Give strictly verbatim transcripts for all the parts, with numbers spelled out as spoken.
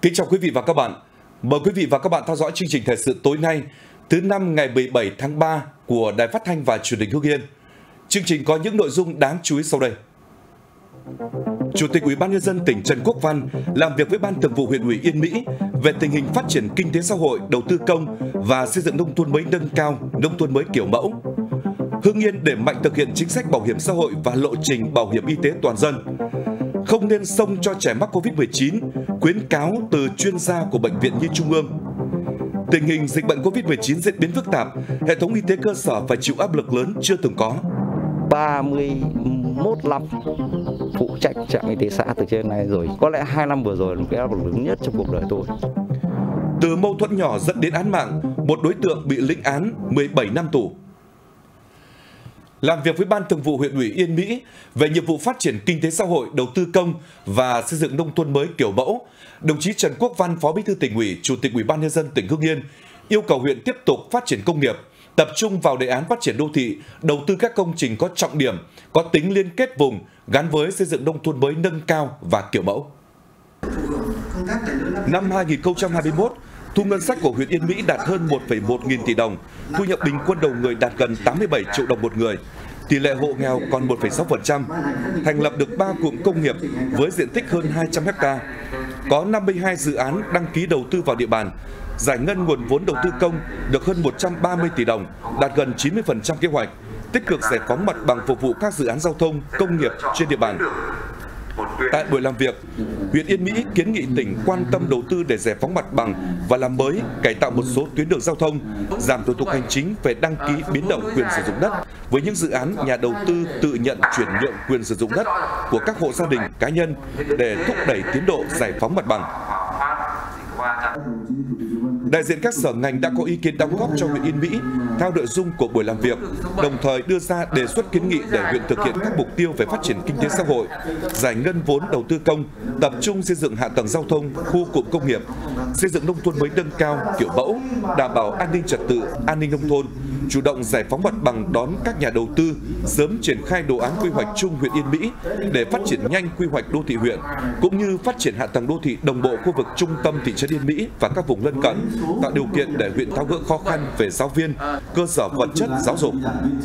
Kính chào quý vị và các bạn. Mời quý vị và các bạn theo dõi chương trình thời sự tối nay, thứ năm ngày mười bảy tháng ba của Đài Phát thanh và Truyền hình Hưng Yên. Chương trình có những nội dung đáng chú ý sau đây. Chủ tịch Ủy ban nhân dân tỉnh Trần Quốc Văn làm việc với Ban Thường vụ Huyện ủy Yên Mỹ về tình hình phát triển kinh tế xã hội, đầu tư công và xây dựng nông thôn mới nâng cao, nông thôn mới kiểu mẫu. Hưng Yên đẩy mạnh thực hiện chính sách bảo hiểm xã hội và lộ trình bảo hiểm y tế toàn dân. Không nên xông cho trẻ mắc Covid mười chín, khuyến cáo từ chuyên gia của Bệnh viện Nhi Trung ương. Tình hình dịch bệnh Covid mười chín diễn biến phức tạp, hệ thống y tế cơ sở phải chịu áp lực lớn chưa từng có. ba mươi mốt năm phụ trách trạm y tế xã từ trên này rồi, có lẽ hai năm vừa rồi là cái áp lực lớn nhất trong cuộc đời tôi. Từ mâu thuẫn nhỏ dẫn đến án mạng, một đối tượng bị lĩnh án mười bảy năm tù. Làm việc với Ban Thường vụ Huyện ủy Yên Mỹ về nhiệm vụ phát triển kinh tế xã hội, đầu tư công và xây dựng nông thôn mới kiểu mẫu, đồng chí Trần Quốc Văn, Phó Bí thư Tỉnh ủy, Chủ tịch Ủy ban nhân dân tỉnh Hưng Yên yêu cầu huyện tiếp tục phát triển công nghiệp, tập trung vào đề án phát triển đô thị, đầu tư các công trình có trọng điểm, có tính liên kết vùng gắn với xây dựng nông thôn mới nâng cao và kiểu mẫu. Năm hai nghìn không trăm hai mươi mốt, thu ngân sách của huyện Yên Mỹ đạt hơn một phẩy một nghìn tỷ đồng, thu nhập bình quân đầu người đạt gần tám mươi bảy triệu đồng một người, tỷ lệ hộ nghèo còn một phẩy sáu phần trăm, thành lập được ba cụm công nghiệp với diện tích hơn hai trăm héc ta, có năm mươi hai dự án đăng ký đầu tư vào địa bàn, giải ngân nguồn vốn đầu tư công được hơn một trăm ba mươi tỷ đồng, đạt gần chín mươi phần trăm kế hoạch, tích cực giải phóng mặt bằng phục vụ các dự án giao thông, công nghiệp trên địa bàn. Tại buổi làm việc, huyện Yên Mỹ kiến nghị tỉnh quan tâm đầu tư để giải phóng mặt bằng và làm mới, cải tạo một số tuyến đường giao thông, giảm thủ tục hành chính về đăng ký biến động quyền sử dụng đất với những dự án nhà đầu tư tự nhận chuyển nhượng quyền sử dụng đất của các hộ gia đình, cá nhân để thúc đẩy tiến độ giải phóng mặt bằng. Đại diện các sở ngành đã có ý kiến đóng góp cho huyện Yên Mỹ theo nội dung của buổi làm việc, đồng thời đưa ra đề xuất kiến nghị để huyện thực hiện các mục tiêu về phát triển kinh tế xã hội, giải ngân vốn đầu tư công, tập trung xây dựng hạ tầng giao thông, khu cụm công nghiệp, xây dựng nông thôn mới nâng cao kiểu mẫu, đảm bảo an ninh trật tự, an ninh nông thôn, chủ động giải phóng mặt bằng đón các nhà đầu tư, sớm triển khai đồ án quy hoạch chung huyện Yên Mỹ để phát triển nhanh quy hoạch đô thị huyện, cũng như phát triển hạ tầng đô thị đồng bộ khu vực trung tâm thị trấn Yên Mỹ và các vùng lân cận, tạo điều kiện để huyện tháo gỡ khó khăn về giáo viên, cơ sở vật chất giáo dục.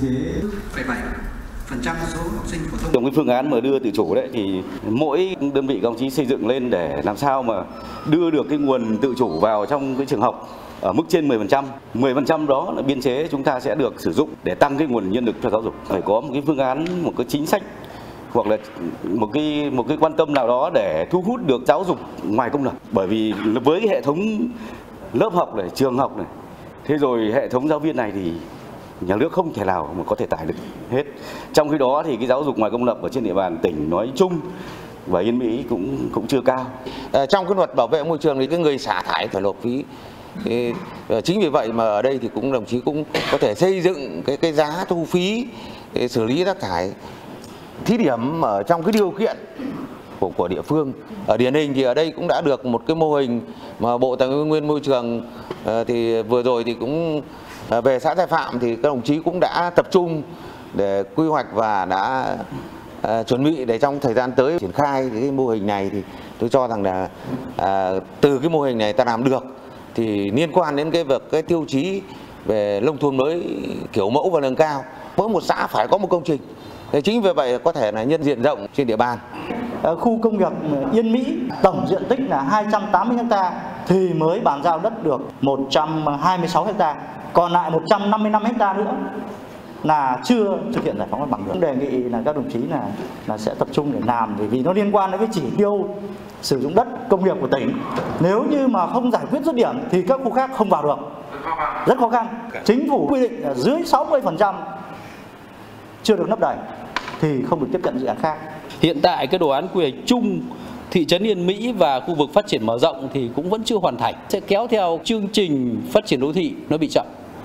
Trong cái phương án mà đưa tự chủ đấy thì mỗi đơn vị các đồng chí xây dựng lên để làm sao mà đưa được cái nguồn tự chủ vào trong cái trường học ở mức trên mười phần trăm. mười phần trăm đó là biên chế chúng ta sẽ được sử dụng để tăng cái nguồn nhân lực cho giáo dục. Phải có một cái phương án, một cái chính sách hoặc là một cái một cái quan tâm nào đó để thu hút được giáo dục ngoài công lập. Bởi vì với cái hệ thống lớp học này, trường học này, thế rồi hệ thống giáo viên này thì nhà nước không thể nào mà có thể tải được hết. Trong khi đó thì cái giáo dục ngoài công lập ở trên địa bàn tỉnh nói chung và Yên Mỹ cũng cũng chưa cao. À, trong cái luật bảo vệ môi trường thì cái người xả thải phải nộp phí. Thì, chính vì vậy mà ở đây thì cũng đồng chí cũng có thể xây dựng cái cái giá thu phí để xử lý rác thải thí điểm ở trong cái điều kiện của, của địa phương. Ở điển hình thì ở đây cũng đã được một cái mô hình mà Bộ Tài nguyên Môi trường thì vừa rồi thì cũng về xã Thái Phạm thì các đồng chí cũng đã tập trung để quy hoạch và đã à, chuẩn bị để trong thời gian tới triển khai cái mô hình này. Thì tôi cho rằng là à, từ cái mô hình này ta làm được thì liên quan đến cái việc cái tiêu chí về nông thôn mới kiểu mẫu và nâng cao, mỗi một xã phải có một công trình. Thế chính vì vậy có thể là nhân diện rộng trên địa bàn. Khu công nghiệp Yên Mỹ tổng diện tích là hai trăm tám mươi héc ta thì mới bàn giao đất được một trăm hai mươi sáu héc ta, còn lại một trăm năm mươi lăm héc ta nữa là chưa thực hiện giải phóng mặt bằng được. Đề nghị là các đồng chí là là sẽ tập trung để làm, bởi vì nó liên quan đến cái chỉ tiêu sử dụng đất công nghiệp của tỉnh. Nếu như mà không giải quyết dứt điểm thì các khu khác không vào được, rất khó khăn. Chính phủ quy định là dưới sáu mươi phần trăm chưa được lấp đầy thì không được tiếp cận dự án khác. Hiện tại cái đồ án quy hoạch chung thị trấn Yên Mỹ và khu vực phát triển mở rộng thì cũng vẫn chưa hoàn thành, sẽ kéo theo chương trình phát triển đô thị nó bị chậm.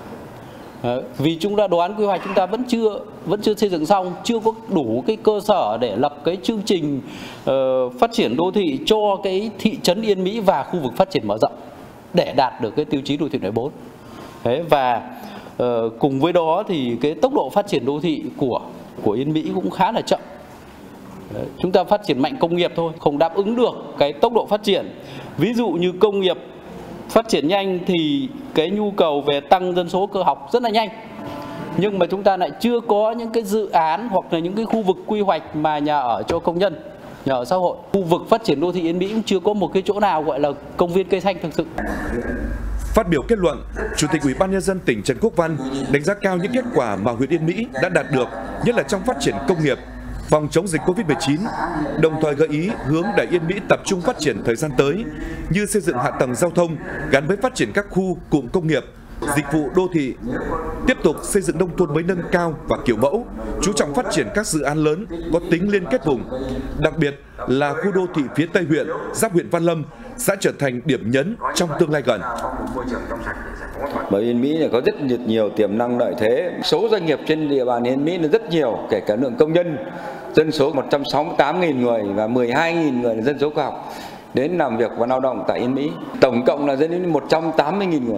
Vì chúng ta đồ án quy hoạch chúng ta vẫn chưa vẫn chưa xây dựng xong, chưa có đủ cái cơ sở để lập cái chương trình uh, phát triển đô thị cho cái thị trấn Yên Mỹ và khu vực phát triển mở rộng để đạt được cái tiêu chí đô thị loại bốn. Đấy, và uh, cùng với đó thì cái tốc độ phát triển đô thị của của Yên Mỹ cũng khá là chậm. Đấy, chúng ta phát triển mạnh công nghiệp thôi, không đáp ứng được cái tốc độ phát triển Ví dụ như công nghiệp phát triển nhanh thì cái nhu cầu về tăng dân số cơ học rất là nhanh. Nhưng mà chúng ta lại chưa có những cái dự án hoặc là những cái khu vực quy hoạch mà nhà ở cho công nhân, nhà ở xã hội. Khu vực phát triển đô thị Yên Mỹ cũng chưa có một cái chỗ nào gọi là công viên cây xanh thực sự. Phát biểu kết luận, Chủ tịch Ủy ban Nhân dân tỉnh Trần Quốc Văn đánh giá cao những kết quả mà huyện Yên Mỹ đã đạt được, nhất là trong phát triển công nghiệp, phòng chống dịch Covid mười chín, đồng thời gợi ý hướng để Yên Mỹ tập trung phát triển thời gian tới như xây dựng hạ tầng giao thông gắn với phát triển các khu cụm công nghiệp, dịch vụ đô thị, tiếp tục xây dựng nông thôn mới nâng cao và kiểu mẫu, chú trọng phát triển các dự án lớn có tính liên kết vùng, đặc biệt là khu đô thị phía Tây huyện, giáp huyện Văn Lâm sẽ trở thành điểm nhấn trong tương lai gần. Bởi Yên Mỹ là có rất nhiều tiềm năng lợi thế. Số doanh nghiệp trên địa bàn Yên Mỹ là rất nhiều, kể cả lượng công nhân, dân số một trăm sáu mươi tám nghìn người và mười hai nghìn người là dân số khoa học đến làm việc và lao động tại Yên Mỹ. Tổng cộng là đến một trăm tám mươi nghìn người.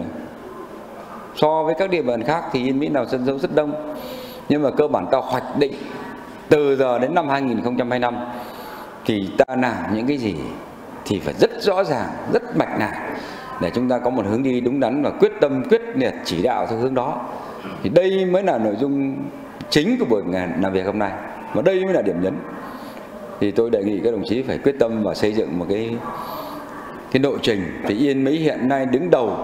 So với các địa bàn khác thì Yên Mỹ nào dân số rất đông. Nhưng mà cơ bản ta hoạch định từ giờ đến năm hai nghìn không trăm hai mươi lăm thì ta làm những cái gì thì phải rất rõ ràng, rất mạch lạc để chúng ta có một hướng đi đúng đắn và quyết tâm, quyết liệt chỉ đạo theo hướng đó. Thì đây mới là nội dung chính của buổi làm việc hôm nay, và đây mới là điểm nhấn. Thì tôi đề nghị các đồng chí phải quyết tâm và xây dựng một cái cái lộ trình. Thì Yên Mỹ hiện nay đứng đầu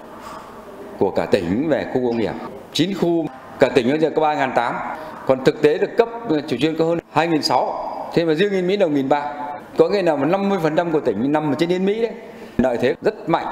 của cả tỉnh về khu công nghiệp, chín khu, cả tỉnh bây giờ có ba nghìn tám trăm, còn thực tế được cấp chủ trương có hơn hai nghìn sáu trăm, thế mà riêng Yên Mỹ là một nghìn ba trăm. Có nghĩa là năm mươi phần trăm của tỉnh nằm ở trên Yên Mỹ đấy. Lợi thế rất mạnh.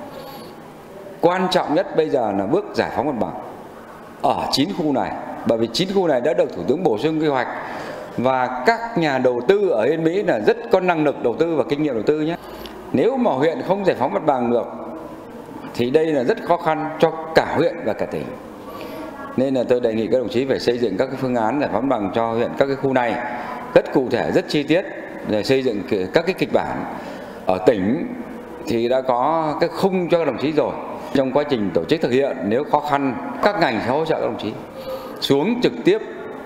Quan trọng nhất bây giờ là bước giải phóng mặt bằng ở chín khu này, bởi vì chín khu này đã được Thủ tướng bổ sung quy hoạch và các nhà đầu tư ở Yên Mỹ là rất có năng lực đầu tư và kinh nghiệm đầu tư nhé. Nếu mà huyện không giải phóng mặt bằng được thì đây là rất khó khăn cho cả huyện và cả tỉnh. Nên là tôi đề nghị các đồng chí phải xây dựng các cái phương án giải phóng mặt bằng cho huyện các cái khu này rất cụ thể, rất chi tiết, để xây dựng các cái kịch bản. Ở tỉnh thì đã có cái khung cho các đồng chí rồi. Trong quá trình tổ chức thực hiện, nếu khó khăn, các ngành sẽ hỗ trợ các đồng chí xuống trực tiếp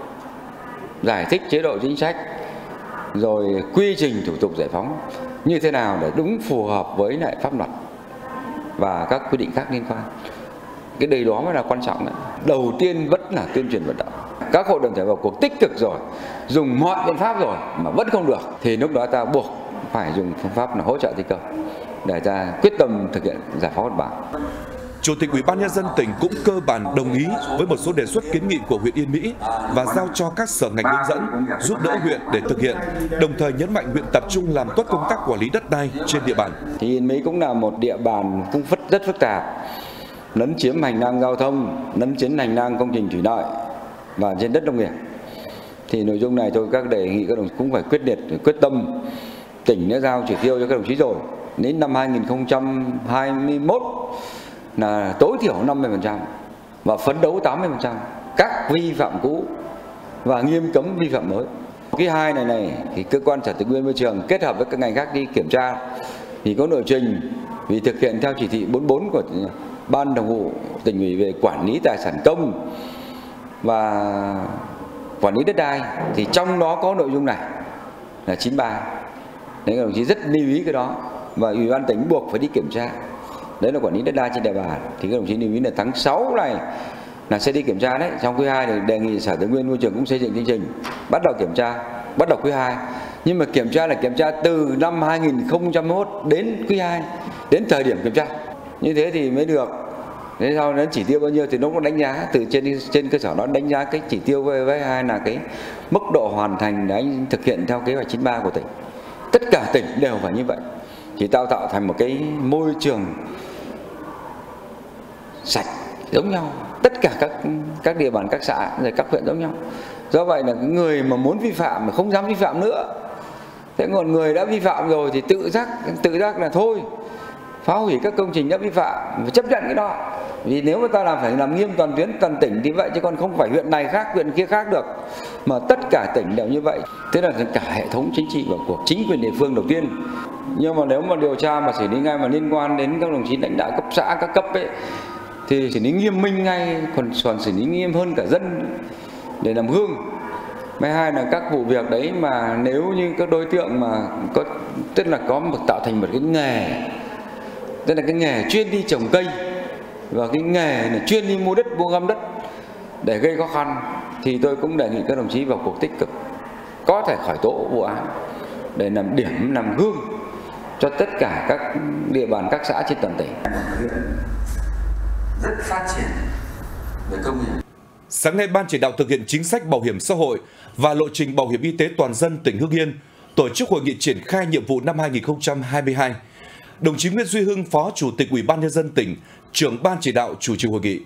giải thích chế độ chính sách, rồi quy trình thủ tục giải phóng như thế nào để đúng phù hợp với lại pháp luật và các quy định khác liên quan. Cái điều đó mới là quan trọng đấy. Đầu tiên vẫn là tuyên truyền vận động. Các hội đoàn thể vào cuộc tích cực rồi, dùng mọi biện pháp rồi mà vẫn không được, thì lúc đó ta buộc phải dùng phương pháp là hỗ trợ thi công để ta quyết tâm thực hiện giải phóng mặt bằng. Chủ tịch Ủy ban Nhân dân tỉnh cũng cơ bản đồng ý với một số đề xuất kiến nghị của huyện Yên Mỹ và giao cho các sở ngành hướng dẫn, giúp đỡ huyện để thực hiện, đồng thời nhấn mạnh huyện tập trung làm tốt công tác quản lý đất đai trên địa bàn. Thì Yên Mỹ cũng là một địa bàn cũng rất phức tạp, lấn chiếm hành lang giao thông, lấn chiếm hành lang công trình thủy lợi và trên đất nông nghiệp. Thì nội dung này tôi các đề nghị các đồng chí cũng phải quyết liệt, quyết tâm. Tỉnh đã giao chỉ tiêu cho các đồng chí rồi, đến năm hai nghìn không trăm hai mươi mốt là tối thiểu năm mươi phần trăm và phấn đấu tám mươi phần trăm các vi phạm cũ và nghiêm cấm vi phạm mới. Cái hai này này thì cơ quan sở tài nguyên môi trường kết hợp với các ngành khác đi kiểm tra thì có nội trình vì thực hiện theo chỉ thị bốn mươi bốn của Ban Thường vụ Tỉnh ủy về quản lý tài sản công và quản lý đất đai, thì trong đó có nội dung này là chín mươi ba. Đấy, các đồng chí rất lưu ý cái đó và Ủy ban tỉnh buộc phải đi kiểm tra. Đấy là quản lý đất đai trên địa bàn, thì các đồng chí lưu ý là tháng sáu này là sẽ đi kiểm tra đấy. Trong quý hai thì đề nghị Sở Tài nguyên Môi trường cũng xây dựng chương trình bắt đầu kiểm tra, bắt đầu quý hai. Nhưng mà kiểm tra là kiểm tra từ năm hai nghìn không trăm hai mươi mốt đến quý hai, đến thời điểm kiểm tra. Như thế thì mới được. Thế sau đến chỉ tiêu bao nhiêu thì nó có đánh giá từ trên trên cơ sở đó đánh giá cái chỉ tiêu với, với hai là cái mức độ hoàn thành để anh thực hiện theo kế hoạch chín mươi ba của tỉnh. Tất cả tỉnh đều phải như vậy, chỉ tạo tạo thành một cái môi trường sạch giống nhau, tất cả các các địa bàn, các xã rồi các huyện giống nhau. Do vậy là người mà muốn vi phạm mà không dám vi phạm nữa. Thế còn người đã vi phạm rồi thì tự giác tự giác là thôi, phá hủy các công trình đã vi phạm, phải chấp nhận cái đó. Vì nếu mà ta làm phải làm nghiêm toàn tuyến toàn tỉnh thì vậy, chứ còn không phải huyện này khác huyện kia khác được, mà tất cả tỉnh đều như vậy. Thế là cả hệ thống chính trị vào cuộc, chính quyền địa phương đầu tiên. Nhưng mà nếu mà điều tra mà xử lý ngay mà liên quan đến các đồng chí lãnh đạo cấp xã các cấp ấy thì xử lý nghiêm minh ngay, còn còn xử lý nghiêm hơn cả dân để làm gương. Mấy hai là các vụ việc đấy mà nếu như các đối tượng mà có, tức là có một tạo thành một cái nghề, tức là cái nghề chuyên đi trồng cây và cái nghề này chuyên đi mua đất, mua gom đất để gây khó khăn, thì tôi cũng đề nghị các đồng chí vào cuộc tích cực, có thể khởi tố vụ án để làm điểm, làm gương cho tất cả các địa bàn, các xã trên toàn tỉnh. Rất phát triển về công nghiệp. Sáng nay, Ban chỉ đạo thực hiện chính sách bảo hiểm xã hội và lộ trình bảo hiểm y tế toàn dân tỉnh Hưng Yên tổ chức hội nghị triển khai nhiệm vụ năm hai nghìn không trăm hai mươi hai. Đồng chí Nguyễn Duy Hưng, Phó Chủ tịch Ủy ban Nhân dân tỉnh, trưởng Ban chỉ đạo chủ trì hội nghị.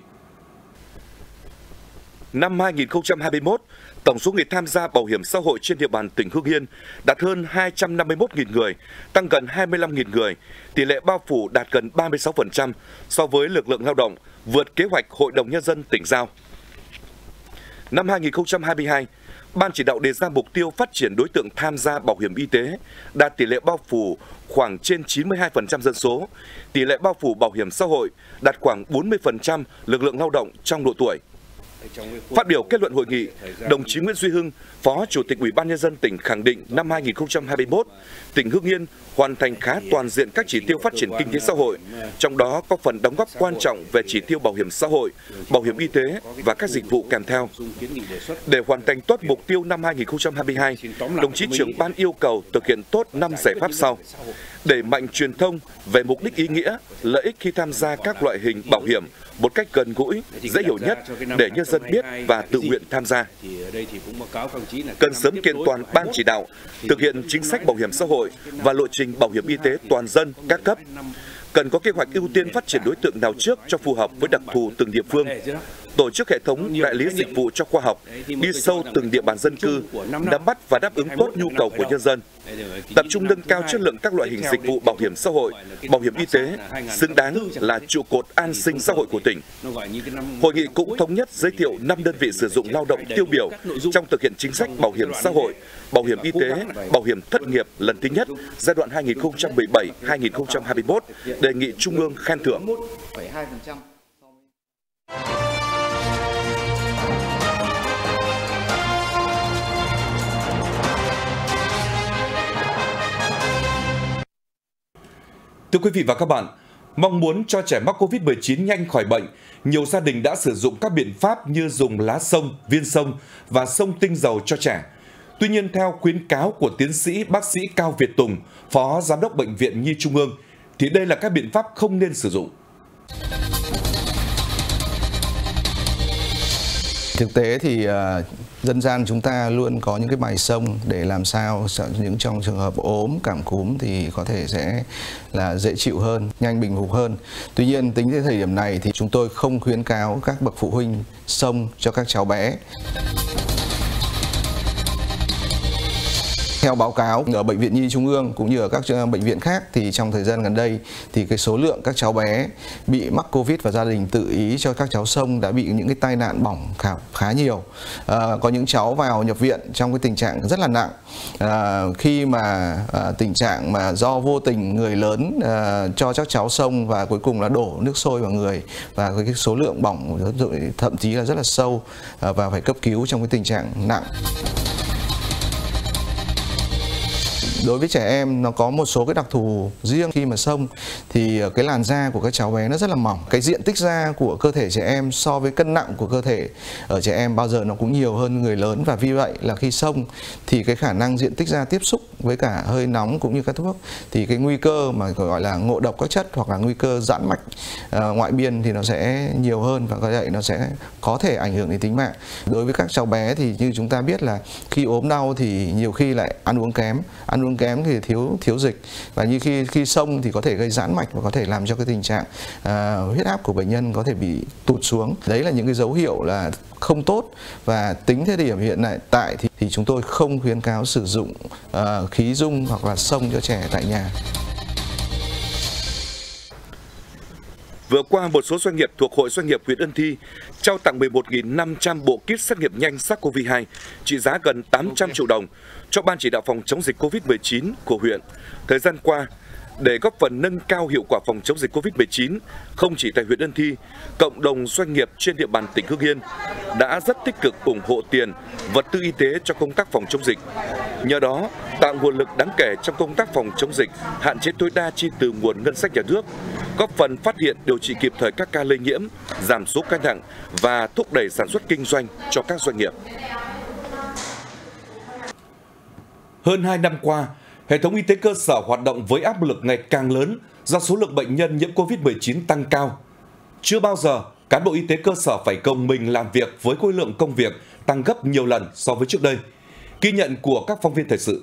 Năm hai nghìn không trăm hai mươi mốt, tổng số người tham gia bảo hiểm xã hội trên địa bàn tỉnh Hưng Yên đạt hơn hai trăm năm mươi mốt nghìn người, tăng gần hai mươi lăm nghìn người, tỷ lệ bao phủ đạt gần ba mươi sáu phần trăm so với lực lượng lao động, vượt kế hoạch Hội đồng Nhân dân tỉnh giao. Năm hai nghìn không trăm hai mươi hai, Ban chỉ đạo đề ra mục tiêu phát triển đối tượng tham gia bảo hiểm y tế, đạt tỷ lệ bao phủ khoảng trên chín mươi hai phần trăm dân số, tỷ lệ bao phủ bảo hiểm xã hội đạt khoảng bốn mươi phần trăm lực lượng lao động trong độ tuổi. Phát biểu kết luận hội nghị, đồng chí Nguyễn Duy Hưng, Phó Chủ tịch Ủy ban Nhân dân tỉnh khẳng định năm hai nghìn không trăm hai mươi mốt, tỉnh Hưng Yên hoàn thành khá toàn diện các chỉ tiêu phát triển kinh tế xã hội, trong đó có phần đóng góp quan trọng về chỉ tiêu bảo hiểm xã hội, bảo hiểm y tế và các dịch vụ kèm theo. Để hoàn thành tốt mục tiêu năm hai nghìn không trăm hai mươi hai, đồng chí trưởng ban yêu cầu thực hiện tốt năm giải pháp sau: đẩy mạnh truyền thông về mục đích ý nghĩa, lợi ích khi tham gia các loại hình bảo hiểm một cách gần gũi, dễ hiểu nhất để nhân dân biết và tự nguyện tham gia. Cần sớm kiện toàn Ban chỉ đạo thực hiện chính sách bảo hiểm xã hội và lộ trình bảo hiểm y tế toàn dân các cấp. Cần có kế hoạch ưu tiên phát triển đối tượng nào trước cho phù hợp với đặc thù từng địa phương. Tổ chức hệ thống đại lý dịch vụ cho khoa học, đi sâu từng địa bàn dân cư, nắm bắt và đáp ứng tốt nhu cầu của nhân dân. Tập trung nâng cao chất lượng các loại hình dịch vụ bảo hiểm xã hội, bảo hiểm y tế, xứng đáng là trụ cột an sinh xã hội của tỉnh. Hội nghị cũng thống nhất giới thiệu năm đơn vị sử dụng lao động tiêu biểu trong thực hiện chính sách bảo hiểm xã hội, bảo hiểm y tế, bảo hiểm thất nghiệp lần thứ nhất giai đoạn hai nghìn không trăm mười bảy đến hai nghìn không trăm hai mươi mốt, đề nghị Trung ương khen thưởng. Thưa quý vị và các bạn, mong muốn cho trẻ mắc Covid mười chín nhanh khỏi bệnh, nhiều gia đình đã sử dụng các biện pháp như dùng lá sông, viên sông và xông tinh dầu cho trẻ. Tuy nhiên, theo khuyến cáo của tiến sĩ bác sĩ Cao Việt Tùng, Phó Giám đốc Bệnh viện Nhi Trung ương, thì đây là các biện pháp không nên sử dụng. Thực tế thì uh, dân gian chúng ta luôn có những cái bài xông để làm sao những trong trường hợp ốm, cảm cúm thì có thể sẽ là dễ chịu hơn, nhanh bình phục hơn. Tuy nhiên tính đến thời điểm này thì chúng tôi không khuyến cáo các bậc phụ huynh xông cho các cháu bé. Theo báo cáo ở Bệnh viện Nhi Trung ương cũng như ở các bệnh viện khác thì trong thời gian gần đây thì cái số lượng các cháu bé bị mắc Covid và gia đình tự ý cho các cháu xông đã bị những cái tai nạn bỏng khá, khá nhiều. À, có những cháu vào nhập viện trong cái tình trạng rất là nặng. À, khi mà à, tình trạng mà do vô tình người lớn à, cho các cháu xông và cuối cùng là đổ nước sôi vào người và cái số lượng bỏng thậm chí là rất là sâu à, và phải cấp cứu trong cái tình trạng nặng. Đối với trẻ em nó có một số cái đặc thù riêng khi mà xông thì cái làn da của các cháu bé nó rất là mỏng. Cái diện tích da của cơ thể trẻ em so với cân nặng của cơ thể ở trẻ em bao giờ nó cũng nhiều hơn người lớn, và vì vậy là khi xông thì cái khả năng diện tích da tiếp xúc với cả hơi nóng cũng như các thuốc thì cái nguy cơ mà gọi là ngộ độc các chất hoặc là nguy cơ giãn mạch uh, ngoại biên thì nó sẽ nhiều hơn, và có vậy nó sẽ có thể ảnh hưởng đến tính mạng. Đối với các cháu bé thì như chúng ta biết là khi ốm đau thì nhiều khi lại ăn uống kém, ăn uống kém thì thiếu thiếu dịch, và như khi khi xông thì có thể gây giãn mạch và có thể làm cho cái tình trạng uh, huyết áp của bệnh nhân có thể bị tụt xuống. Đấy là những cái dấu hiệu là không tốt, và tính thời điểm hiện tại tại thì, thì chúng tôi không khuyến cáo sử dụng uh, khí dung hoặc là xông cho trẻ tại nhà. Vừa qua, một số doanh nghiệp thuộc Hội Doanh nghiệp huyện Ân Thi trao tặng mười một nghìn năm trăm bộ kit xét nghiệm nhanh SARS-xê o vê hai trị giá gần tám trăm triệu đồng cho Ban chỉ đạo phòng chống dịch Covid mười chín của huyện. Thời gian qua, Để góp phần nâng cao hiệu quả phòng chống dịch Covid mười chín, không chỉ tại huyện Ân Thi, cộng đồng doanh nghiệp trên địa bàn tỉnh Hưng Yên đã rất tích cực ủng hộ tiền, vật tư y tế cho công tác phòng chống dịch. Nhờ đó, tạo nguồn lực đáng kể trong công tác phòng chống dịch, hạn chế tối đa chi từ nguồn ngân sách nhà nước, góp phần phát hiện điều trị kịp thời các ca lây nhiễm, giảm số ca nặng và thúc đẩy sản xuất kinh doanh cho các doanh nghiệp. Hơn hai năm qua, hệ thống y tế cơ sở hoạt động với áp lực ngày càng lớn do số lượng bệnh nhân nhiễm Covid mười chín tăng cao. Chưa bao giờ cán bộ y tế cơ sở phải gồng mình làm việc với khối lượng công việc tăng gấp nhiều lần so với trước đây. Ghi nhận của các phóng viên thời sự.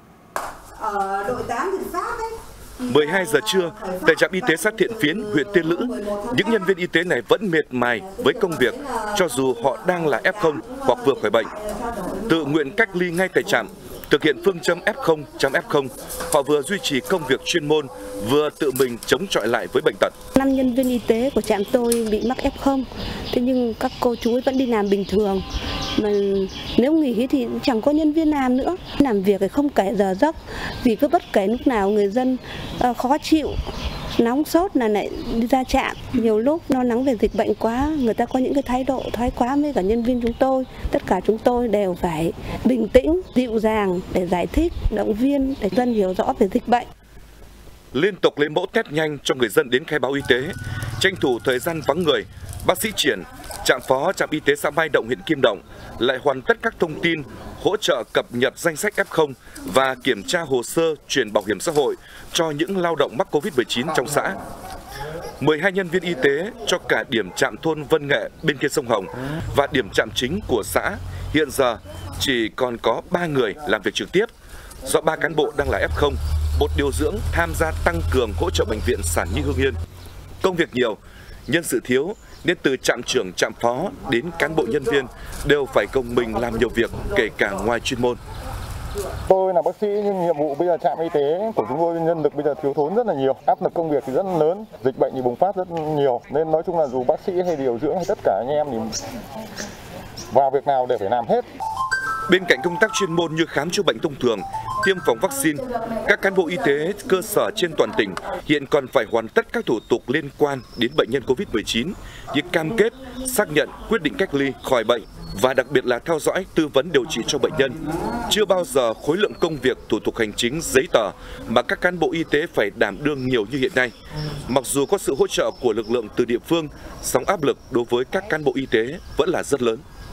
Ở đội tám thì Pháp ấy. mười hai giờ trưa, tại trạm y tế xã Thiện Phiến, huyện Tiên Lữ, những nhân viên y tế này vẫn miệt mài với công việc cho dù họ đang là ép không hoặc vừa khỏi bệnh. Tự nguyện cách ly ngay tại trạm, thực hiện phương châm ép không chấm ép không, họ vừa duy trì công việc chuyên môn, vừa tự mình chống chọi lại với bệnh tật. Năm nhân viên y tế của trạm tôi bị mắc ép không, thế nhưng các cô chú ấy vẫn đi làm bình thường. Mà nếu nghỉ thì chẳng có nhân viên làm nữa. Làm việc thì không kể giờ giấc, vì cứ bất kể lúc nào người dân khó chịu, nóng sốt là lại đi ra trạm. Nhiều lúc lo lắng về dịch bệnh quá, người ta có những cái thái độ thái quá với cả nhân viên chúng tôi. Tất cả chúng tôi đều phải bình tĩnh, dịu dàng để giải thích, động viên để dân hiểu rõ về dịch bệnh. Liên tục lấy mẫu test nhanh cho người dân đến khai báo y tế, tranh thủ thời gian vắng người, bác sĩ Triển, trạm phó trạm y tế xã Mai Động, huyện Kim Động lại hoàn tất các thông tin, hỗ trợ cập nhật danh sách ép không và kiểm tra hồ sơ chuyển bảo hiểm xã hội cho những lao động mắc Covid mười chín trong xã. mười hai nhân viên y tế cho cả điểm trạm thôn Vân Nghệ bên kia sông Hồng và điểm trạm chính của xã hiện giờ chỉ còn có ba người làm việc trực tiếp. Do ba cán bộ đang là ép không, một điều dưỡng tham gia tăng cường hỗ trợ bệnh viện Sản Nhi Hưng Yên. Công việc nhiều, nhân sự thiếu nên từ trạm trưởng, trạm phó đến cán bộ nhân viên đều phải gồng mình làm nhiều việc, kể cả ngoài chuyên môn. Tôi là bác sĩ nhưng nhiệm vụ bây giờ trạm y tế của chúng tôi nhân lực bây giờ thiếu thốn rất là nhiều, áp lực công việc thì rất là lớn, dịch bệnh thì bùng phát rất nhiều nên nói chung là dù bác sĩ hay điều dưỡng hay tất cả anh em thì vào việc nào đều phải làm hết. Bên cạnh công tác chuyên môn như khám chữa bệnh thông thường, tiêm phòng vaccine, các cán bộ y tế cơ sở trên toàn tỉnh hiện còn phải hoàn tất các thủ tục liên quan đến bệnh nhân Covid mười chín như cam kết, xác nhận, quyết định cách ly, khỏi bệnh và đặc biệt là theo dõi, tư vấn điều trị cho bệnh nhân. Chưa bao giờ khối lượng công việc, thủ tục hành chính, giấy tờ mà các cán bộ y tế phải đảm đương nhiều như hiện nay. Mặc dù có sự hỗ trợ của lực lượng từ địa phương, song áp lực đối với các cán bộ y tế vẫn là rất lớn.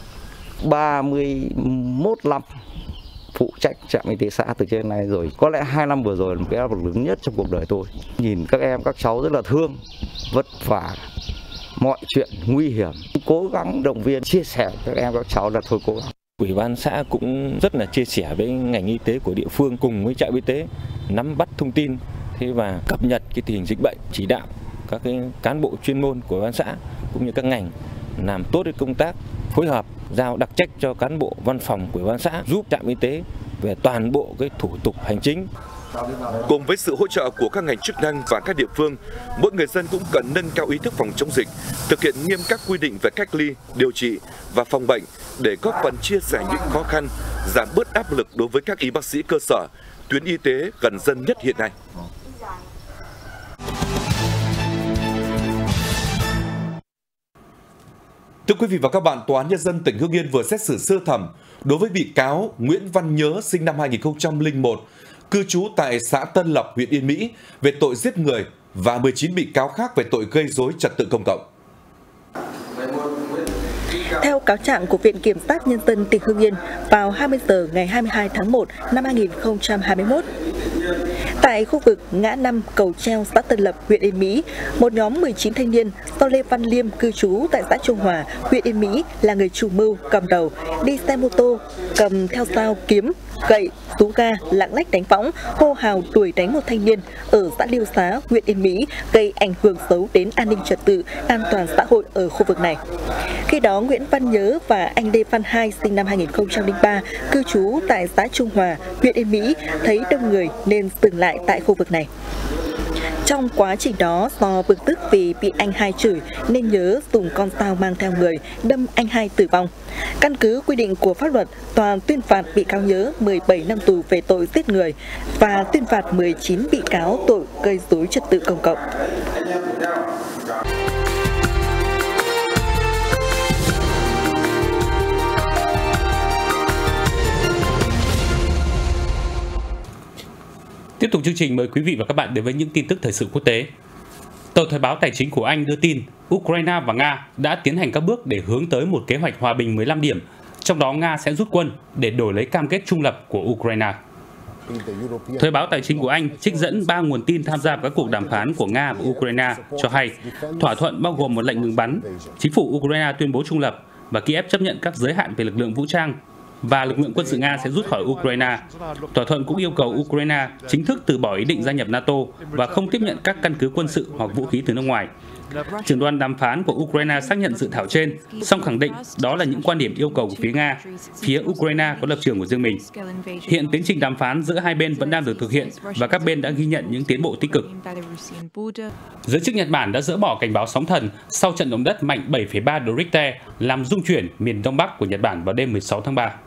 ba mươi mốt năm phụ trách trạm y tế xã từ trên này rồi, có lẽ hai năm vừa rồi là một cái áp lực lớn nhất trong cuộc đời tôi. Nhìn các em, các cháu rất là thương, vất vả, mọi chuyện nguy hiểm, cố gắng động viên, chia sẻ các em, các cháu là thôi cố gắng. Ủy ban xã cũng rất là chia sẻ với ngành y tế của địa phương cùng với trạm y tế nắm bắt thông tin thế và cập nhật cái tình hình dịch bệnh, chỉ đạo các cái cán bộ chuyên môn của ban xã cũng như các ngành làm tốt cái công tác phối hợp, giao đặc trách cho cán bộ văn phòng của ban xã giúp trạm y tế về toàn bộ cái thủ tục hành chính. Cùng với sự hỗ trợ của các ngành chức năng và các địa phương, mỗi người dân cũng cần nâng cao ý thức phòng chống dịch, thực hiện nghiêm các quy định về cách ly, điều trị và phòng bệnh để góp phần chia sẻ những khó khăn, giảm bớt áp lực đối với các y bác sĩ cơ sở, tuyến y tế gần dân nhất hiện nay. Thưa quý vị và các bạn, Tòa án Nhân dân tỉnh Hưng Yên vừa xét xử sơ thẩm đối với bị cáo Nguyễn Văn Nhớ sinh năm hai nghìn không trăm lẻ một, cư trú tại xã Tân Lập, huyện Yên Mỹ về tội giết người và mười chín bị cáo khác về tội gây rối trật tự công cộng. Theo cáo trạng của Viện Kiểm sát Nhân dân tỉnh Hưng Yên, vào hai mươi giờ ngày hai mươi hai tháng một năm hai nghìn không trăm hai mươi mốt, tại khu vực ngã năm cầu treo xã Tân Lập, huyện Yên Mỹ, một nhóm mười chín thanh niên do Lê Văn Liêm cư trú tại xã Trung Hòa, huyện Yên Mỹ là người chủ mưu cầm đầu, đi xe mô tô, cầm theo dao, kiếm, gậy, rú ga, lạng lách đánh võng, hô hào đuổi đánh một thanh niên ở xã Liêu Xá, huyện Yên Mỹ, gây ảnh hưởng xấu đến an ninh trật tự, an toàn xã hội ở khu vực này. Khi đó, Nguyễn Văn Nhớ và anh Lê Văn Hai sinh năm hai nghìn không trăm lẻ ba, cư trú tại xã Trung Hòa, huyện Yên Mỹ, thấy đông người nên dừng lại tại khu vực này. Trong quá trình đó, do bực tức vì bị anh hai chửi nên Nhớ dùng con dao mang theo người đâm anh hai tử vong. Căn cứ quy định của pháp luật, tòa tuyên phạt bị cáo Nhớ mười bảy năm tù về tội giết người và tuyên phạt mười chín bị cáo tội gây rối trật tự công cộng. Tiếp tục chương trình, mời quý vị và các bạn đến với những tin tức thời sự quốc tế. Tờ Thời báo Tài chính của Anh đưa tin Ukraine và Nga đã tiến hành các bước để hướng tới một kế hoạch hòa bình mười lăm điểm, trong đó Nga sẽ rút quân để đổi lấy cam kết trung lập của Ukraine. Thời báo Tài chính của Anh trích dẫn ba nguồn tin tham gia vào các cuộc đàm phán của Nga và Ukraine cho hay thỏa thuận bao gồm một lệnh ngừng bắn, chính phủ Ukraine tuyên bố trung lập và Kiev chấp nhận các giới hạn về lực lượng vũ trang và lực lượng quân sự Nga sẽ rút khỏi Ukraine. Thỏa thuận cũng yêu cầu Ukraine chính thức từ bỏ ý định gia nhập NATO và không tiếp nhận các căn cứ quân sự hoặc vũ khí từ nước ngoài. Trưởng đoàn đàm phán của Ukraine xác nhận dự thảo trên, song khẳng định đó là những quan điểm yêu cầu của phía Nga. Phía Ukraine có lập trường của riêng mình. Hiện tiến trình đàm phán giữa hai bên vẫn đang được thực hiện và các bên đã ghi nhận những tiến bộ tích cực. Giới chức Nhật Bản đã dỡ bỏ cảnh báo sóng thần sau trận động đất mạnh bảy phẩy ba độ Richter làm rung chuyển miền Đông Bắc của Nhật Bản vào đêm mười sáu tháng ba.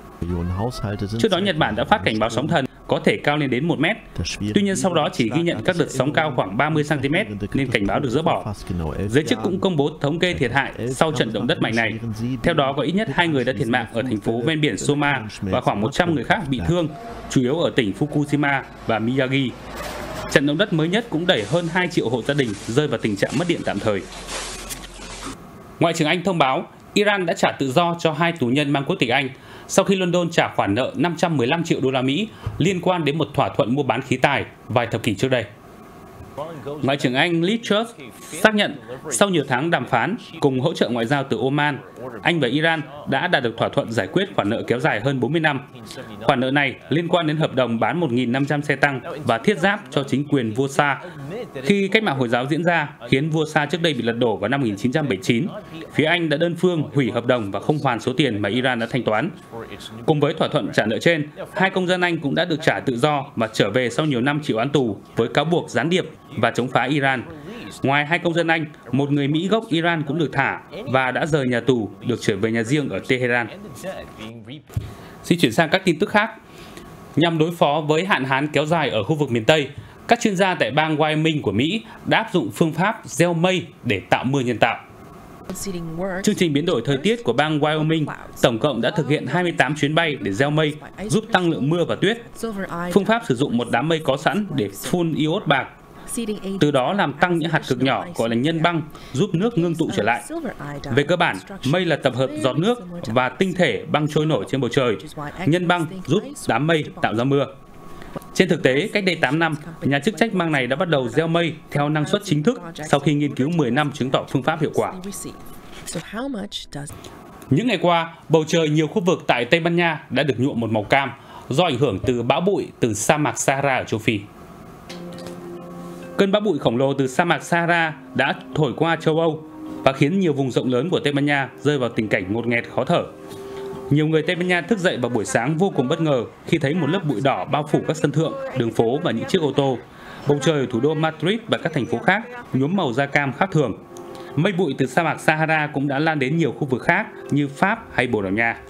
Trước đó, Nhật Bản đã phát cảnh báo sóng thần có thể cao lên đến một mét. Tuy nhiên sau đó chỉ ghi nhận các đợt sóng cao khoảng ba mươi xăng ti mét nên cảnh báo được dỡ bỏ. Giới chức cũng công bố thống kê thiệt hại sau trận động đất mạnh này. Theo đó, có ít nhất hai người đã thiệt mạng ở thành phố ven biển Soma và khoảng một trăm người khác bị thương, chủ yếu ở tỉnh Fukushima và Miyagi. Trận động đất mới nhất cũng đẩy hơn hai triệu hộ gia đình rơi vào tình trạng mất điện tạm thời. Ngoại trưởng Anh thông báo Iran đã trả tự do cho hai tù nhân mang quốc tịch Anh sau khi London trả khoản nợ năm trăm mười lăm triệu đô la Mỹ liên quan đến một thỏa thuận mua bán khí tài vài thập kỷ trước đây. Ngoại trưởng Anh Liz Truss xác nhận sau nhiều tháng đàm phán cùng hỗ trợ ngoại giao từ Oman, Anh và Iran đã đạt được thỏa thuận giải quyết khoản nợ kéo dài hơn bốn mươi năm. Khoản nợ này liên quan đến hợp đồng bán một nghìn năm trăm xe tăng và thiết giáp cho chính quyền vua Sa. Khi cách mạng Hồi giáo diễn ra khiến vua Sa trước đây bị lật đổ vào năm một nghìn chín trăm bảy mươi chín, phía Anh đã đơn phương hủy hợp đồng và không hoàn số tiền mà Iran đã thanh toán. Cùng với thỏa thuận trả nợ trên, hai công dân Anh cũng đã được trả tự do và trở về sau nhiều năm chịu án tù với cáo buộc gián điệp và chống phá Iran. Ngoài hai công dân Anh, một người Mỹ gốc Iran cũng được thả và đã rời nhà tù, được trở về nhà riêng ở Tehran. Xin chuyển sang các tin tức khác. Nhằm đối phó với hạn hán kéo dài ở khu vực miền Tây, các chuyên gia tại bang Wyoming của Mỹ đã áp dụng phương pháp gieo mây để tạo mưa nhân tạo. Chương trình biến đổi thời tiết của bang Wyoming tổng cộng đã thực hiện hai mươi tám chuyến bay để gieo mây, giúp tăng lượng mưa và tuyết. Phương pháp sử dụng một đám mây có sẵn để phun iốt bạc, từ đó làm tăng những hạt cực nhỏ gọi là nhân băng, giúp nước ngưng tụ trở lại. Về cơ bản, mây là tập hợp giọt nước và tinh thể băng trôi nổi trên bầu trời. Nhân băng giúp đám mây tạo ra mưa. Trên thực tế, cách đây tám năm, nhà chức trách bang này đã bắt đầu gieo mây theo năng suất chính thức sau khi nghiên cứu mười năm chứng tỏ phương pháp hiệu quả. Những ngày qua, bầu trời nhiều khu vực tại Tây Ban Nha đã được nhuộm một màu cam do ảnh hưởng từ bão bụi từ sa mạc Sahara ở châu Phi. Cơn bão bụi khổng lồ từ sa mạc Sahara đã thổi qua châu Âu và khiến nhiều vùng rộng lớn của Tây Ban Nha rơi vào tình cảnh ngột ngẹt khó thở. Nhiều người Tây Ban Nha thức dậy vào buổi sáng vô cùng bất ngờ khi thấy một lớp bụi đỏ bao phủ các sân thượng, đường phố và những chiếc ô tô. Bầu trời ở thủ đô Madrid và các thành phố khác nhuốm màu da cam khác thường. Mây bụi từ sa mạc Sahara cũng đã lan đến nhiều khu vực khác như Pháp hay Bồ Đào Nha.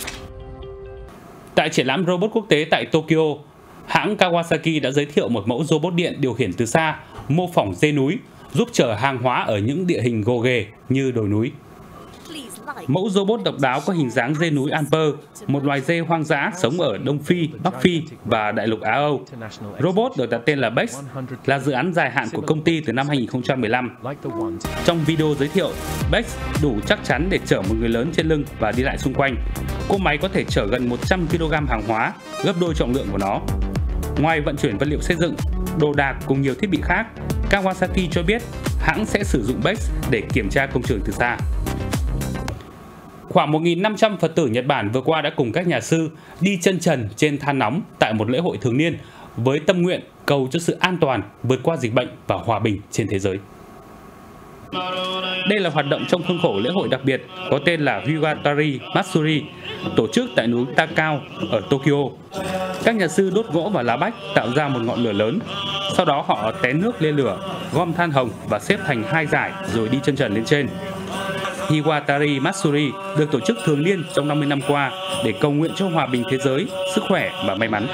Tại triển lãm robot quốc tế tại Tokyo, hãng Kawasaki đã giới thiệu một mẫu robot điện điều khiển từ xa, mô phỏng dê núi, giúp chở hàng hóa ở những địa hình gồ ghề như đồi núi. Mẫu robot độc đáo có hình dáng dê núi Alper, một loài dê hoang dã sống ở Đông Phi, Bắc Phi và Đại lục Á Âu. Robot được đặt tên là Bex, là dự án dài hạn của công ty từ năm hai nghìn không trăm mười lăm. Trong video giới thiệu, Bex đủ chắc chắn để chở một người lớn trên lưng và đi lại xung quanh. Cỗ máy có thể chở gần một trăm ki lô gam hàng hóa, gấp đôi trọng lượng của nó. Ngoài vận chuyển vật liệu xây dựng, đồ đạc cùng nhiều thiết bị khác, Kawasaki cho biết hãng sẽ sử dụng Bex để kiểm tra công trường từ xa. Khoảng một nghìn năm trăm Phật tử Nhật Bản vừa qua đã cùng các nhà sư đi chân trần trên than nóng tại một lễ hội thường niên với tâm nguyện cầu cho sự an toàn, vượt qua dịch bệnh và hòa bình trên thế giới. Đây là hoạt động trong khuôn khổ lễ hội đặc biệt có tên là Hiwatari Matsuri, tổ chức tại núi Takao ở Tokyo. Các nhà sư đốt gỗ và lá bách tạo ra một ngọn lửa lớn. Sau đó họ té nước lên lửa, gom than hồng và xếp thành hai dải rồi đi chân trần lên trên. Hiwatari Matsuri được tổ chức thường niên trong năm mươi năm qua để cầu nguyện cho hòa bình thế giới, sức khỏe và may mắn.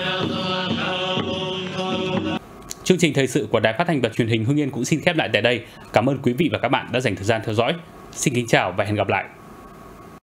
Chương trình thời sự của Đài Phát thanh và Truyền hình Hưng Yên cũng xin khép lại tại đây. Cảm ơn quý vị và các bạn đã dành thời gian theo dõi. Xin kính chào và hẹn gặp lại.